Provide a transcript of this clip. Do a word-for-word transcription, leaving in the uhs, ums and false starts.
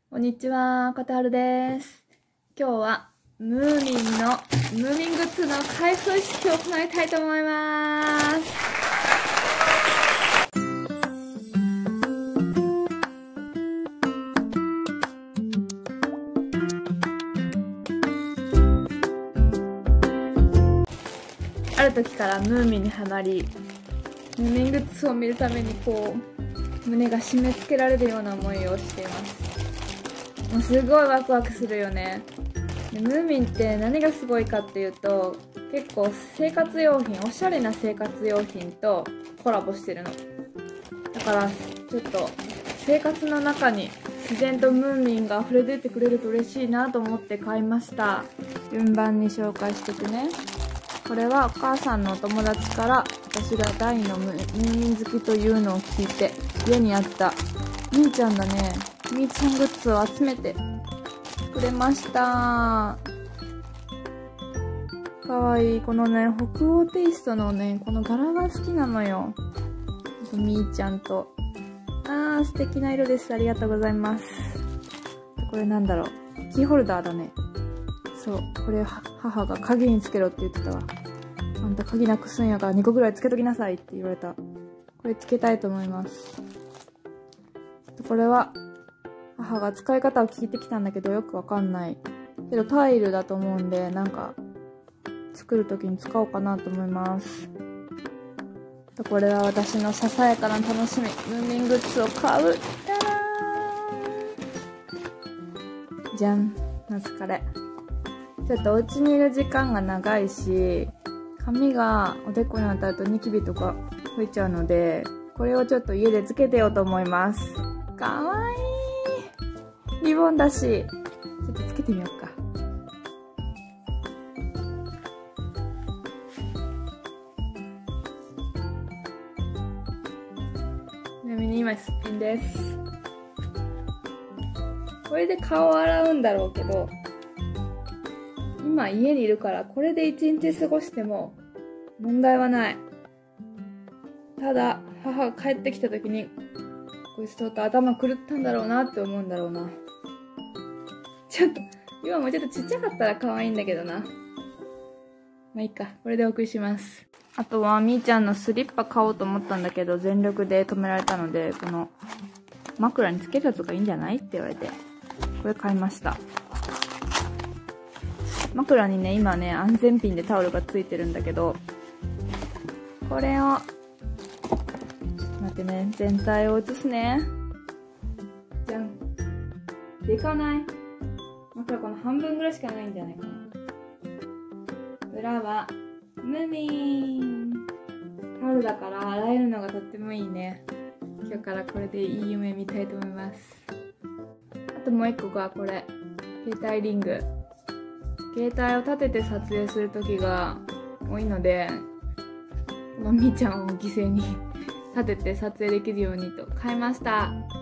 こんにちは、カタールです。今日はムーミンのムーミングッズの開封式を行いたいと思います。ある時からムーミンにハマり、ムーミングッズを見るためにこう胸が締め付けられるような思いをしています。もうすごいワクワクするよね。でムーミンって何がすごいかっていうと、結構生活用品、おしゃれな生活用品とコラボしてるの。だからちょっと生活の中に自然とムーミンが溢れ出てくれると嬉しいなと思って買いました。順番に紹介していくね。これはお母さんのお友達から私が大のムーミン好きというのを聞いて家にあったみーちゃんだね。みーちゃんグッズを集めてくれました。かわいい。このね、北欧テイストのね、この柄が好きなのよ。みーちゃんと。あー、素敵な色です。ありがとうございます。これなんだろう。キーホルダーだね。そう。これ母が鍵につけろって言ってたわ。あんた鍵なくすんやからにこぐらいつけときなさいって言われた。これつけたいと思います。これは、母が使い方を聞いてきたんだけどよくわかんないけどタイルだと思うんで、なんか作る時に使おうかなと思います。これは私のささやかな楽しみ、ムーミングッズを買う。じゃん。まずこれちょっとお家にいる時間が長いし、髪がおでこに当たるとニキビとか増えちゃうので、これをちょっと家でつけてようと思います。かわいい。リボンだし、ちょっとつけてみようか。ちなみに今すっぴんです。これで顔を洗うんだろうけど、今家にいるからこれで一日過ごしても問題はない。ただ母が帰ってきた時にこいつとうとう頭狂ったんだろうなって思うんだろうな。ちょっと今もうちょっとちっちゃかったら可愛いんだけどな。まあいいか、これでお送りします。あとはみーちゃんのスリッパ買おうと思ったんだけど全力で止められたので、この枕につけるやつがいいんじゃないって言われてこれ買いました。枕にね、今ね安全ピンでタオルがついてるんだけど、これをちょっと待ってね、全体を写すね。じゃん。でかない？枕この半分ぐらいしかないんじゃないかな。裏はムーミン。タオルだから洗えるのがとってもいいね。今日からこれでいい夢見たいと思います。あともう一個がこれ、携帯リング。携帯を立てて撮影する時が多いので、このみーちゃんを犠牲に立てて撮影できるようにと買いました。